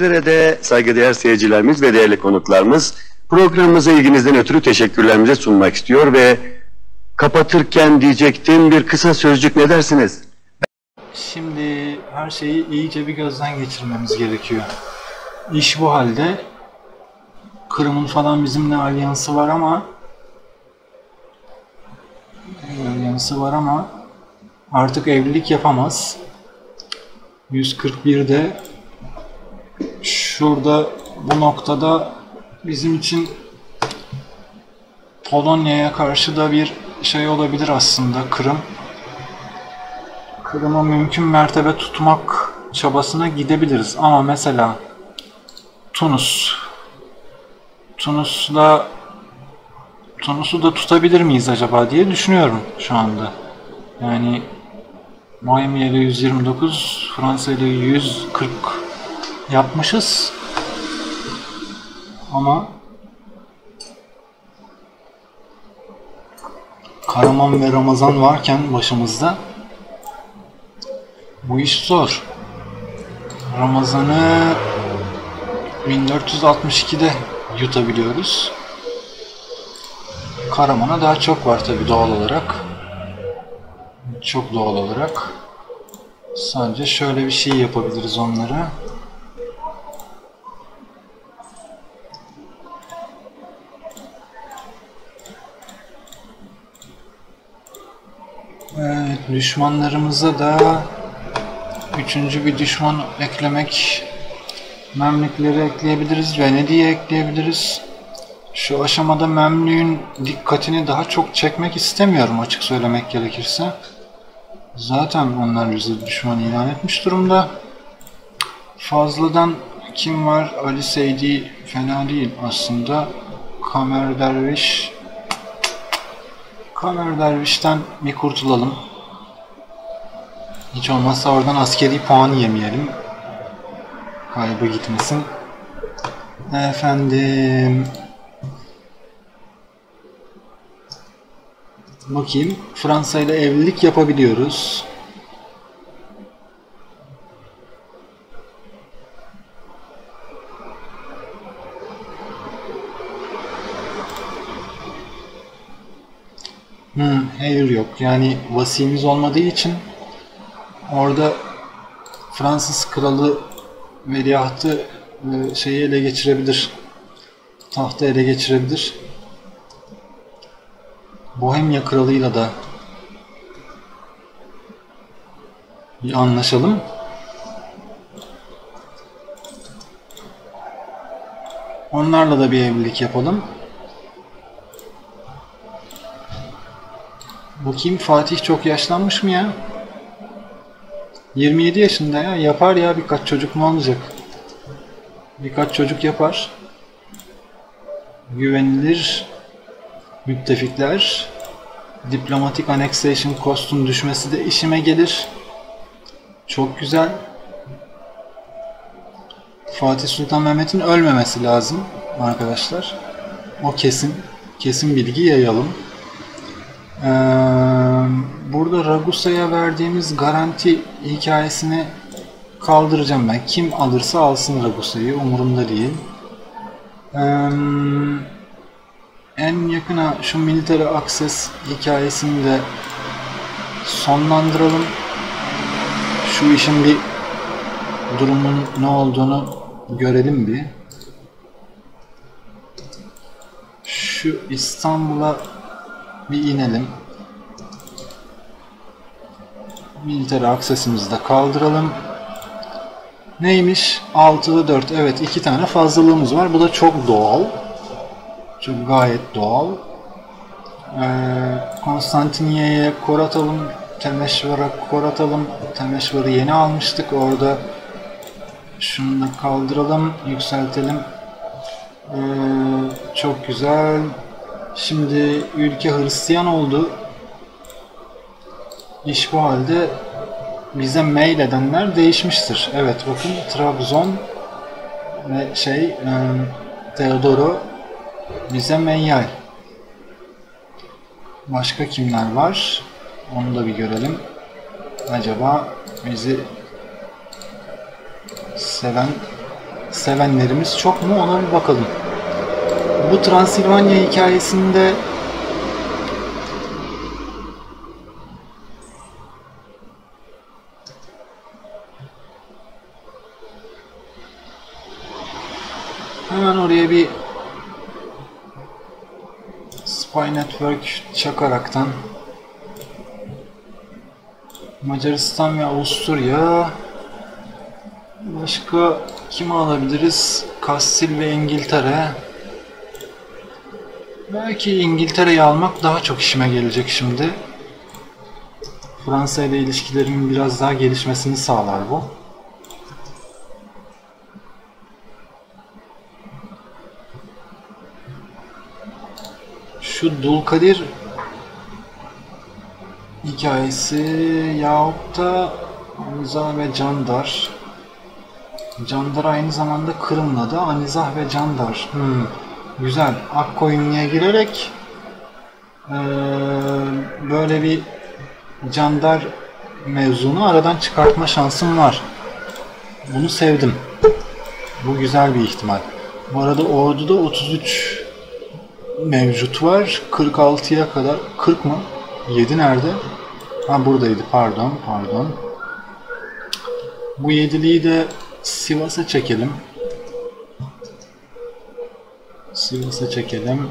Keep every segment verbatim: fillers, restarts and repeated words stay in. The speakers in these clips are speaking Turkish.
Sizlere de saygıdeğer seyircilerimiz ve değerli konuklarımız programımıza ilginizden ötürü teşekkürlerimizi sunmak istiyor ve kapatırken diyecektim bir kısa sözcük ne dersiniz? Şimdi her şeyi iyice bir gözden geçirmemiz gerekiyor. İş bu halde. Kırım'ın falan bizimle alyansı var ama alyansı var ama artık evlilik yapamaz. yüz kırk birde şurada bu noktada bizim için Polonya'ya karşı da bir şey olabilir aslında Kırım. Kırım'ı mümkün mertebe tutmak çabasına gidebiliriz ama mesela Tunus Tunus'la Tunus'u da tutabilir miyiz acaba diye düşünüyorum şu anda. Yani Miami ile yüz yirmi dokuz, Fransa ile yüz kırk yapmışız. Ama Karaman ve Ramazan varken başımızda bu iş zor. Ramazan'ı bin dört yüz altmış ikide yutabiliyoruz. Karaman'a daha çok var tabii doğal olarak. Çok doğal olarak. Sadece şöyle bir şey yapabiliriz onlara. Evet, düşmanlarımıza da üçüncü bir düşman eklemek, Memlükleri ekleyebiliriz, Venedik'i ekleyebiliriz. Şu aşamada Memlük'ün dikkatini daha çok çekmek istemiyorum açık söylemek gerekirse. Zaten onlar bizi düşman ilan etmiş durumda. Fazladan kim var? Ali Seydi fena değil aslında. Kamer Derviş. Kamer Derviş'ten bir kurtulalım. Hiç olmazsa oradan askeri puan yemeyelim. Kaybı gitmesin. Efendim... Bakayım. Fransa ile evlilik yapabiliyoruz. Hmm, hayır yok. Yani vasiyimiz olmadığı için orada Fransız kralı veliahtı şeyi ele geçirebilir. Tahtı ele geçirebilir. Bohemya kralıyla da bir anlaşalım. Onlarla da bir evlilik yapalım. Bakayım Fatih çok yaşlanmış mı ya? yirmi yedi yaşında ya. Yapar ya birkaç çocuk mu olacak? Birkaç çocuk yapar. Güvenilir müttefikler. Diplomatik annexation cost'un düşmesi de işime gelir. Çok güzel. Fatih Sultan Mehmet'in ölmemesi lazım arkadaşlar. O kesin. Kesin bilgi yayalım. Ee, burada Ragusa'ya verdiğimiz garanti hikayesini kaldıracağım ben. Kim alırsa alsın Ragusa'yı. Umurumda değil. Ee, en yakına şu military access hikayesini de sonlandıralım. Şu işin bir durumun ne olduğunu görelim bir. Şu İstanbul'a bir inelim. Military access'imizi de kaldıralım. Neymiş? altıda dört. Evet, iki tane fazlalığımız var. Bu da çok doğal. Çok gayet doğal. Ee, Konstantiniye'ye kor atalım. Temeşvar'a kor atalım. Temeşvar'ı yeni almıştık. Orada şunu da kaldıralım. Yükseltelim. Ee, çok güzel. Şimdi ülke Hristiyan oldu. İş bu halde bize mail edenler değişmiştir. Evet bakın Trabzon ve şey e, Teodoro bize mail. Başka kimler var? Onu da bir görelim. Acaba bizi seven sevenlerimiz çok mu, ona bir bakalım. Bu Transilvanya hikayesinde hemen oraya bir Spy Network çakaraktan Macaristan ve Avusturya, başka kimi alabiliriz? Kastil ve İngiltere. Belki İngiltere'yi almak daha çok işime gelecek şimdi. Fransa ile ilişkilerimin biraz daha gelişmesini sağlar bu. Şu Dulkadir hikayesi yahut da Anizah ve Candar. Candar aynı zamanda Kırım'la da Anizah ve Candar. Hmm, güzel. Akkoyunlu'ya girerek ee, böyle bir Candar mevzunu aradan çıkartma şansım var. Bunu sevdim. Bu güzel bir ihtimal. Bu arada orduda otuz üç mevcut var. kırk altıya kadar. kırk mı? yedi nerede? Ha buradaydı. Pardon. Pardon. Bu yediliği de Sivas'a çekelim. Sivas'a çekelim.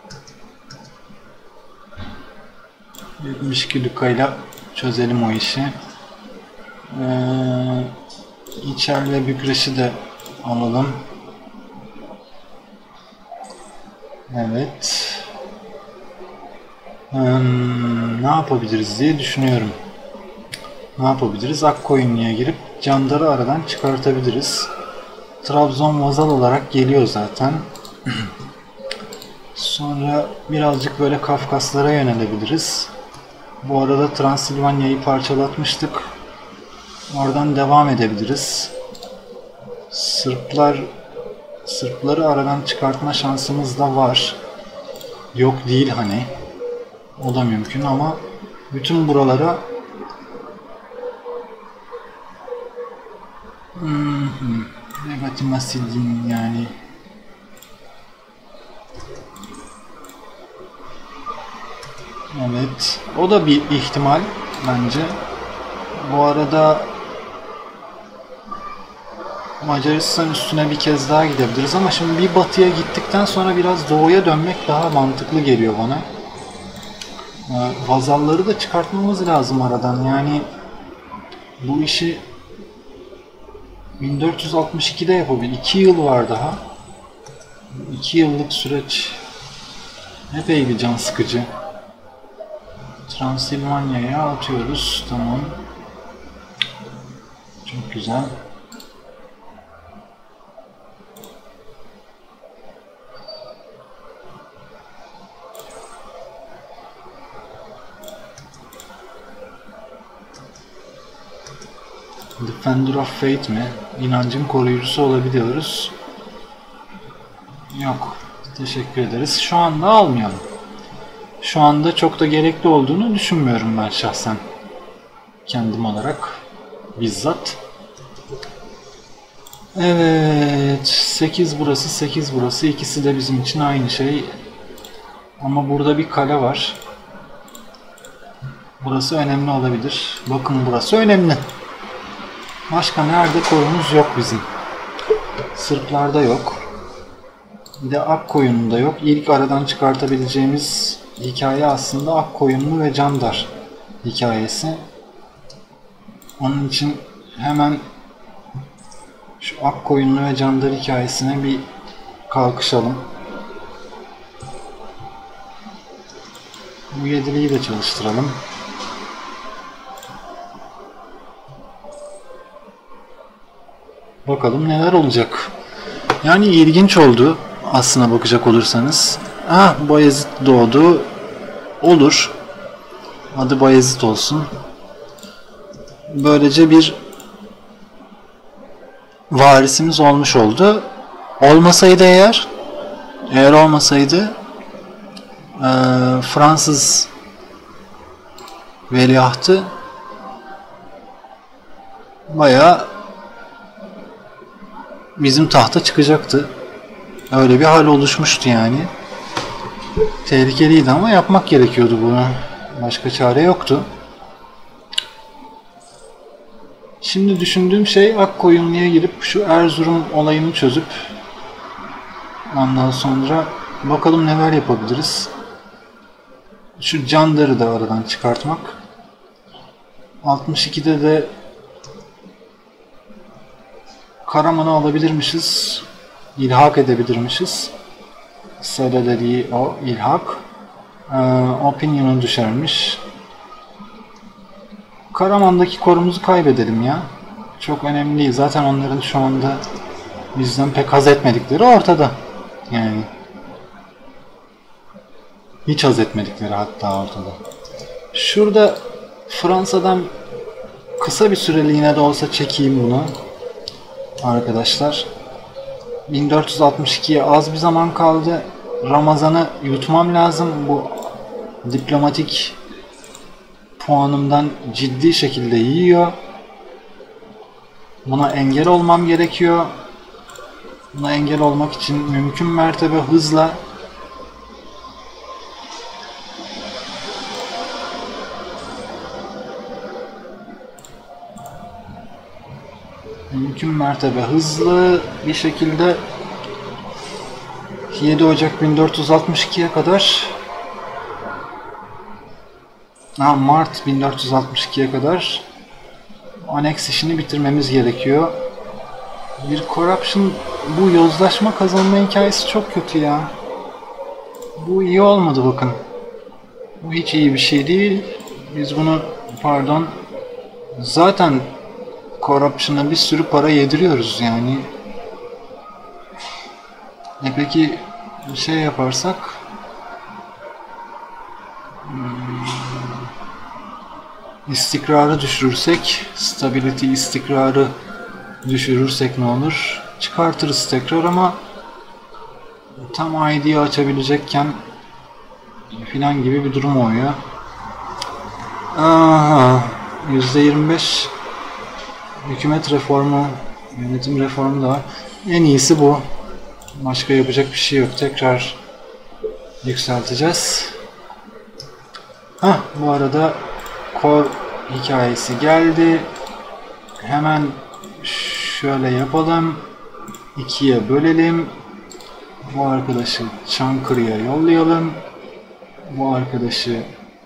yetmiş iki lukayla çözelim o işi. Ee, İçeride Bükreş'i de alalım. Evet. Hmm, ne yapabiliriz diye düşünüyorum. Ne yapabiliriz? Akkoyunlu'ya girip Candar'ı aradan çıkartabiliriz. Trabzon vazal olarak geliyor zaten. Sonra birazcık böyle Kafkaslara yönelebiliriz. Bu arada Transilvanya'yı parçalatmıştık. Oradan devam edebiliriz. Sırplar Sırpları aradan çıkartma şansımız da var. Yok değil hani. O da mümkün ama bütün buralara hmm, Negatif Asidin yani evet. O da bir ihtimal bence. Bu arada Macaristan üstüne bir kez daha gidebiliriz ama şimdi bir batıya gittikten sonra biraz doğuya dönmek daha mantıklı geliyor bana. Vazalları da çıkartmamız lazım aradan. Yani bu işi bin dört yüz altmış ikide yapabilir. iki yıl var daha. iki yıllık süreç epey bir can sıkıcı. Transilvanya'ya atıyoruz. Tamam. Çok güzel. Defender of Faith mi? İnancın koruyucusu olabiliyoruz. Yok. Teşekkür ederiz. Şu anda almayalım. Şu anda çok da gerekli olduğunu düşünmüyorum ben şahsen. Kendim olarak. Bizzat. Evet. sekiz burası, sekiz burası. İkisi de bizim için aynı şey. Ama burada bir kale var. Burası önemli olabilir. Bakın burası önemli. Başka nerede korumuz yok bizim. Sırplarda yok. Bir de Akkoyunlu'da yok. İlk aradan çıkartabileceğimiz hikaye aslında Akkoyunlu ve Candar hikayesi. Onun için hemen şu Akkoyunlu ve Candar hikayesine bir kalkışalım. Bu yediliği de çalıştıralım. Bakalım neler olacak. Yani ilginç oldu aslına bakacak olursanız. Ah, Bayezid doğdu. Olur. Adı Bayezid olsun. Böylece bir varisimiz olmuş oldu. Olmasaydı eğer, eğer olmasaydı e, Fransız veliahtı bayağı bizim tahta çıkacaktı. Öyle bir hal oluşmuştu yani. Tehlikeliydi ama yapmak gerekiyordu bunu. Başka çare yoktu. Şimdi düşündüğüm şey Akkoyunlu'ya girip şu Erzurum olayını çözüp ondan sonra bakalım neler yapabiliriz. Şu Candar'ı da aradan çıkartmak. altmış ikide de Karaman'ı alabilirmişiz. İlhak edebilirmişiz. Söyle dediği o ilhak. Ee, Opinion'u düşermiş. Karaman'daki korumuzu kaybedelim ya. Çok önemli değil. Zaten onların şu anda bizden pek haz etmedikleri ortada. Yani hiç haz etmedikleri hatta ortada. Şurada Fransa'dan kısa bir süreliğine de olsa çekeyim bunu. Arkadaşlar. bin dört yüz altmış ikiye az bir zaman kaldı. Ramazan'ı yutmam lazım. Bu diplomatik puanımdan ciddi şekilde yiyor. Buna engel olmam gerekiyor. Buna engel olmak için mümkün mertebe hızla mümkün mertebe hızlı bir şekilde yedi Ocak bin dört yüz altmış ikiye kadar ha, Mart bin dört yüz altmış ikiye kadar aneks işini bitirmemiz gerekiyor. Bir corruption, bu yozlaşma kazanma hikayesi çok kötü ya. Bu iyi olmadı bakın. Bu hiç iyi bir şey değil. Biz bunu pardon zaten corruption'a bir sürü para yediriyoruz yani. E peki bir şey yaparsak istikrarı düşürürsek, stability istikrarı düşürürsek ne olur? Çıkartırız tekrar ama tam I D'yi açabilecekken filan gibi bir durum oluyor. Aha, yüzde yirmi beş hükümet reformu, yönetim reformu da var. En iyisi bu. Başka yapacak bir şey yok. Tekrar yükselteceğiz. Hah, bu arada Core hikayesi geldi. Hemen şöyle yapalım. ikiye bölelim. Bu arkadaşı Çankırı'ya yollayalım. Bu arkadaşı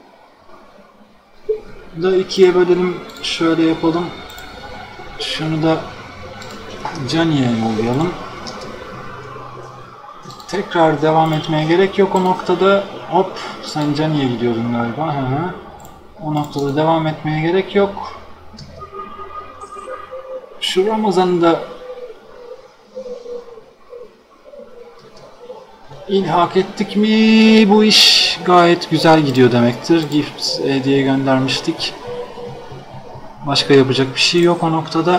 da ikiye bölelim. Şöyle yapalım. Şunu da Cani'ye yollayalım. Tekrar devam etmeye gerek yok o noktada. Hop, sen Cani'ye gidiyordun galiba. Hı hı. O noktada devam etmeye gerek yok. Şu Ramazan'ı da ilhak ettik mi bu iş gayet güzel gidiyor demektir. Gift hediye göndermiştik. Başka yapacak bir şey yok o noktada.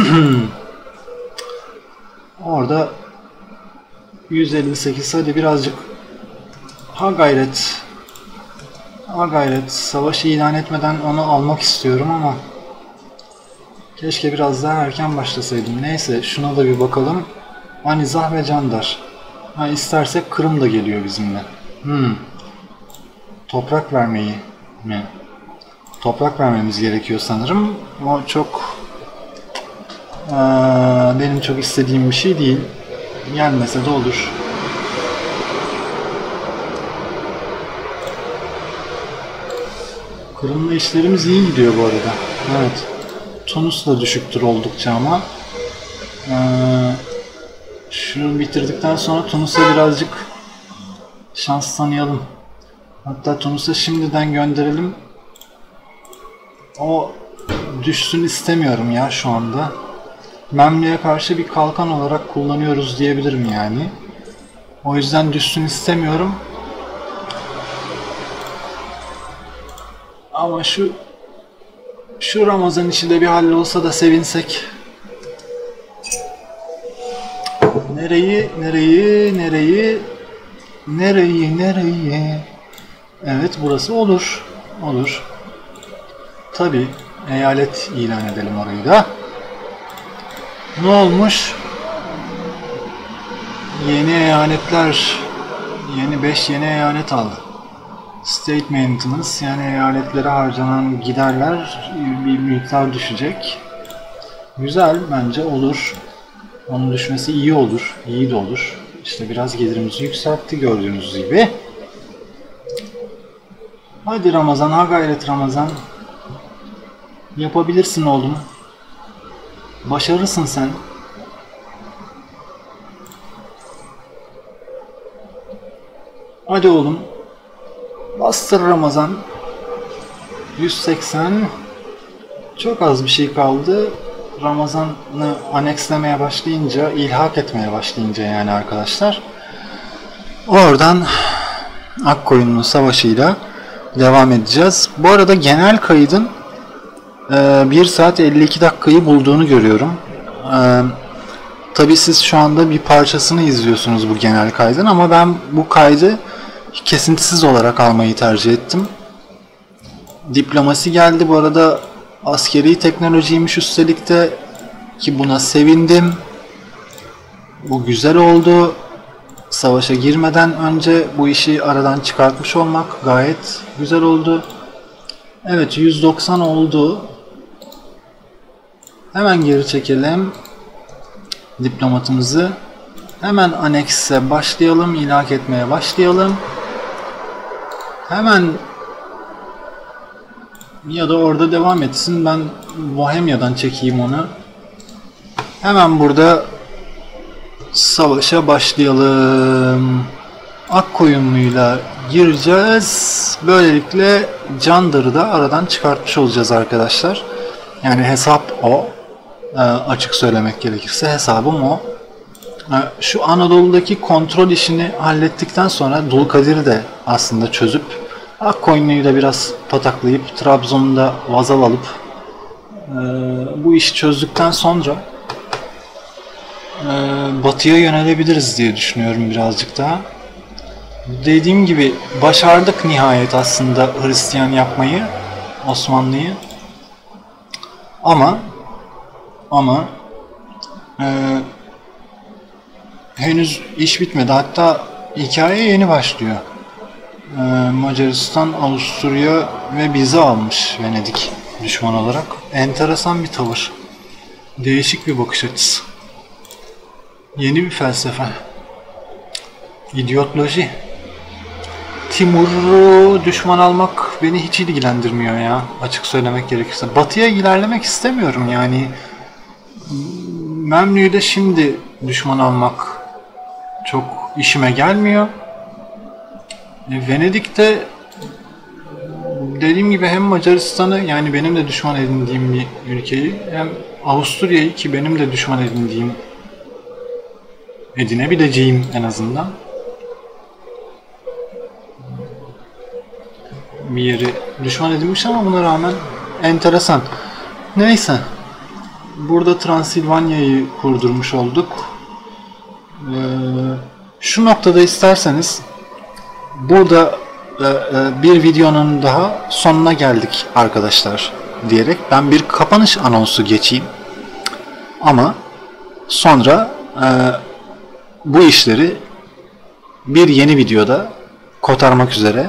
Orada yüz elli sekiz, hadi birazcık ha gayret ha gayret savaşı ilan etmeden onu almak istiyorum ama keşke biraz daha erken başlasaydım. Neyse, şuna da bir bakalım. Anizah ve Candar. Ha, istersek Kırım da geliyor bizimle. Hmm. Toprak vermeyi mi? Toprak vermemiz gerekiyor sanırım. O çok ee, benim çok istediğim bir şey değil. Gelmese de olur. Kırım'la işlerimiz iyi gidiyor bu arada. Evet. Tunus da düşüktür oldukça ama ee, şunu bitirdikten sonra Tunus'a birazcık şans tanıyalım. Hatta Tunus'a şimdiden gönderelim. O düşsün istemiyorum ya şu anda. Memlü'ye karşı bir kalkan olarak kullanıyoruz diyebilirim yani. O yüzden düşsün istemiyorum. Ama şu şu Ramazan işi de bir hallolsa da sevinsek. Nereyi, nereyi, nereyi, nereyi, nereyi? Evet, burası olur. Olur. Tabii, eyalet ilan edelim orayı da. Ne olmuş? yeni eyaletler, yeni beş yeni eyalet aldı. State maintenance, yani eyaletlere harcanan giderler bir miktar düşecek. Güzel, bence olur. Onun düşmesi iyi olur, iyi de olur. İşte biraz gelirimizi yükseltti gördüğünüz gibi. Hadi Ramazan, ha gayret Ramazan. Yapabilirsin oğlum. Başarırsın sen. Hadi oğlum. Bastır Ramazan. yüz seksen. Çok az bir şey kaldı. Ramazan'ı anekslemeye başlayınca, ilhak etmeye başlayınca yani arkadaşlar. Oradan Akkoyunlu Savaşı'yla devam edeceğiz. Bu arada genel kaydın bir saat elli iki dakikayı bulduğunu görüyorum. Tabii siz şu anda bir parçasını izliyorsunuz bu genel kaydın ama ben bu kaydı kesintisiz olarak almayı tercih ettim. Diplomasi geldi bu arada, askeri teknolojiymiş üstelik de, ki buna sevindim. Bu güzel oldu. Savaşa girmeden önce bu işi aradan çıkartmış olmak gayet güzel oldu. Evet, yüz doksan oldu. Hemen geri çekelim diplomatımızı. Hemen anekse başlayalım, ilhak etmeye başlayalım. Hemen ya da orada devam etsin, ben Bohemia'dan çekeyim onu. Hemen burada savaşa başlayalım. Akkoyunlu'yla gireceğiz. Böylelikle Candır'ı da aradan çıkartmış olacağız arkadaşlar. Yani hesap o. E, açık söylemek gerekirse hesabım o. E, şu Anadolu'daki kontrol işini hallettikten sonra Dulkadir'i de aslında çözüp Akkoyunlu'yu da biraz pataklayıp Trabzon'u da vazal alıp e, bu işi çözdükten sonra e, batıya yönelebiliriz diye düşünüyorum birazcık daha. Dediğim gibi başardık nihayet aslında Hristiyan yapmayı, Osmanlı'yı. Ama ama e, henüz iş bitmedi. Hatta hikaye yeni başlıyor. E, Macaristan, Avusturya ve bizi almış Venedik düşman olarak. Enteresan bir tavır. Değişik bir bakış açısı. Yeni bir felsefe. İdeoloji. Timur'u düşman almak beni hiç ilgilendirmiyor ya, açık söylemek gerekirse. Batıya ilerlemek istemiyorum yani. Memlü'yü de şimdi düşman almak çok işime gelmiyor. E, Venedik'te dediğim gibi hem Macaristan'ı, yani benim de düşman edindiğim bir ülkeyi, hem Avusturya'yı, ki benim de düşman edindiğim, edinebileceğim en azından bir yeri düşman edinmiş ama buna rağmen enteresan. Neyse. Burada Transilvanya'yı kurdurmuş olduk. Ee, şu noktada isterseniz burada e, e, bir videonun daha sonuna geldik arkadaşlar diyerek ben bir kapanış anonsu geçeyim. Ama sonra e, bu işleri bir yeni videoda kotarmak üzere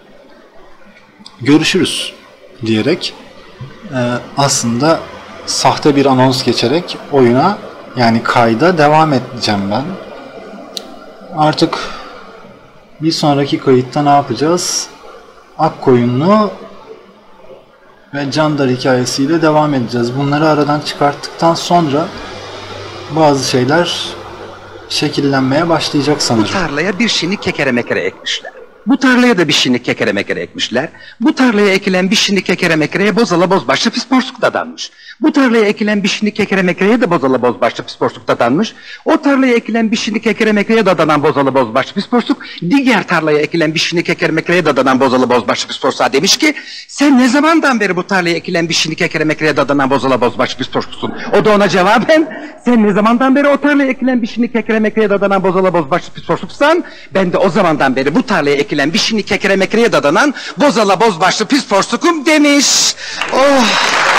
görüşürüz diyerek e, aslında sahte bir anons geçerek oyuna, yani kayda devam edeceğim ben. Artık bir sonraki kayıtta ne yapacağız? Akkoyunlu ve Candar hikayesiyle devam edeceğiz. Bunları aradan çıkarttıktan sonra bazı şeyler şekillenmeye başlayacak sanırım. Bu tarlaya bir şini kekere mekere ekmişler. Bu tarlaya da bir şini kekere mekere ekmişler. Bu tarlaya ekilen bir şini kekere mekereye bozala bozbaşlı pis porsuk dadanmış. Bu tarlaya ekilen bir şini kekere mekereye de bozala bozbaşlı pis porsuk dadanmış. O tarlaya ekilen bir şini kekere mekereye dadanan bozala bozbaşlı pis porsuk, diğer tarlaya ekilen bir şini kekere mekereye dadanan bozala bozbaşlı pis porsuğa demiş ki, sen ne zamandan beri bu tarlaya ekilen bir şini kekere mekereye dadanan bozala bozbaşlı pis porsuksun? O da ona cevaben, sen ne zamandan beri o tarlaya ekilen bir şini kekere mekereye dadanan bozala bozbaşlı pis porsuksan, ben de o zamandan beri bu tarlaya ekilen bir şini kekere mekereye dadanan bozala bozbaşlı pis porsukum demiş. Oh!